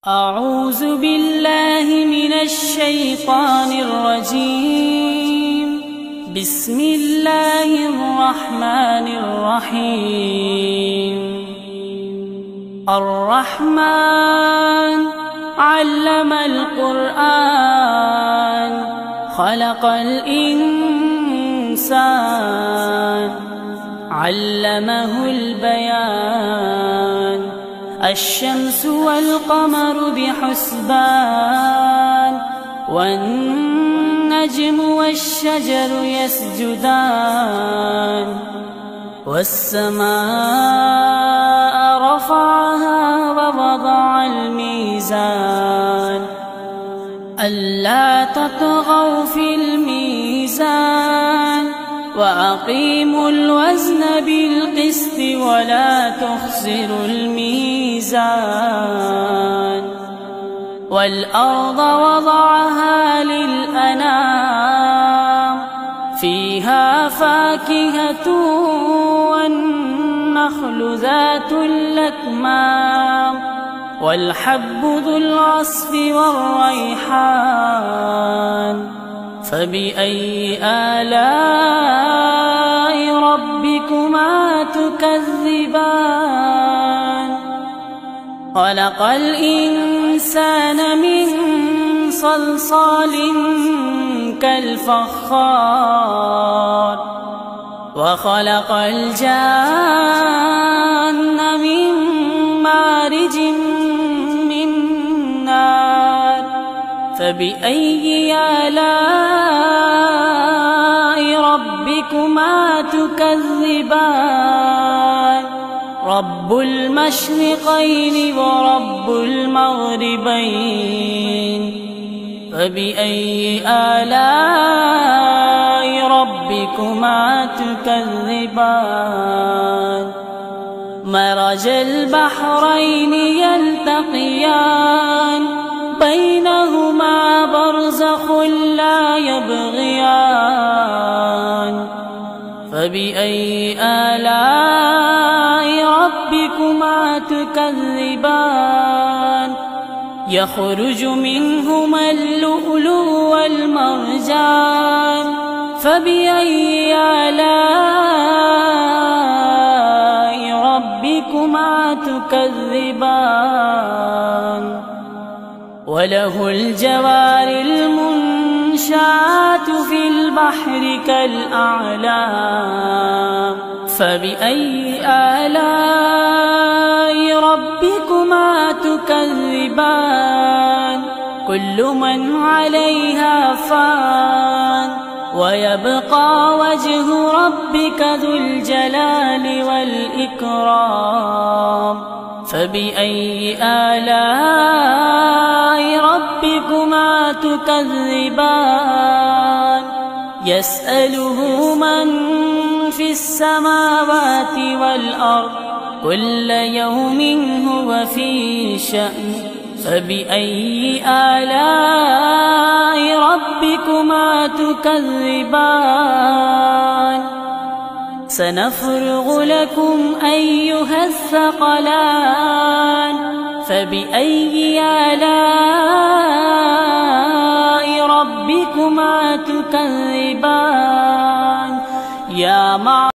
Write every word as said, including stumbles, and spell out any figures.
أعوذ بالله من الشيطان الرجيم. بسم الله الرحمن الرحيم. الرحمن علم القرآن خلق الإنسان علمه البيان. الشمس والقمر بحسبان والنجم والشجر يسجدان. والسماء رفعها ووضع الميزان ألا تطغوا في الميزان وأقيموا الوزن بالقسط ولا تخسروا الميزان. والأرض وضعها للأنام فيها فاكهة والنخل ذات الأكمام والحب ذو العصف والريحان. فبأي آلاء ربكما تكذبان؟ خلق الإنسان من صلصال كالفخار وخلق الجان من مارج من نار. فبأي آلاء ربكما تكذبان؟ رب المشرقين ورب المغربين. فبأي آلاء ربكما تكذبان؟ مرج البحرين يلتقيان بينهما برزخ لا يبغيان. فبأي آلاء ربكما تكذبان؟ يخرج منهما اللؤلؤ والمرجان. فبأي آلاء ربكما تكذبان؟ وله الجوار المنشآت في البحر كالأعلام. فبأي آلاء ربكما تكذبان؟ كل من عليها فان ويبقى وجه ربك ذو الجلال والإكرام. فبأي آلاء ربكما تكذبان؟ يسأله من في السماوات والأرض كل يوم هو في شأن. فبأي آلاء ربكما تكذبان؟ سنفرغ لكم أيها الثقلان. فبأي آلاء ربكما تكذبان؟ يا